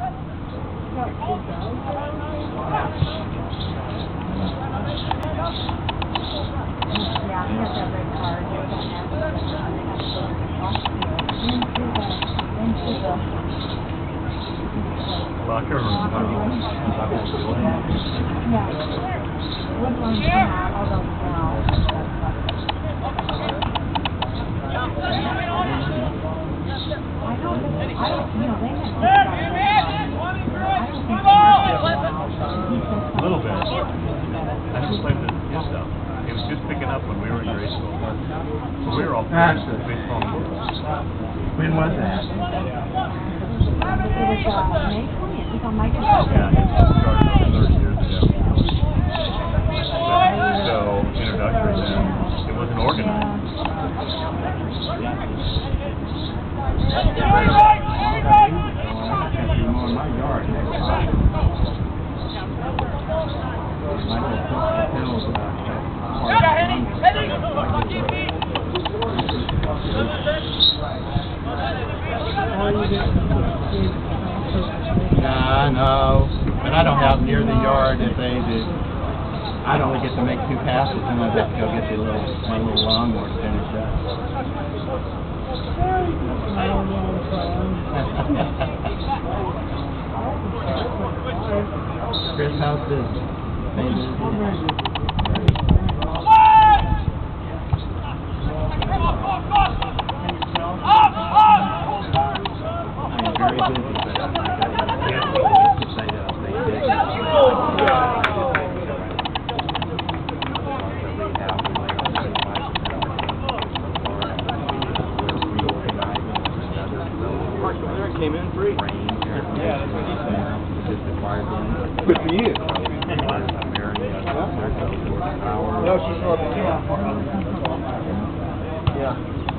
Yeah, he has that red card. Locker room. Yeah. Would one come out, although now. A little bit. I never played the his stuff. It was just picking up when we were in grade school. So we were all playing baseball. When was that? It was May 20th. It was on my Yeah, it started about 30 years ago. So, introductory then. It wasn't organized. On my yard next time. I know, but I don't have near the yard if they do. I'd only get to make 2 passes, and I'd have to go get my little lawnmower to finish up. Chris, how's this? Very busy, but I can't to say that they did. Came in free. Yeah, good for you. No, she's not. Yeah.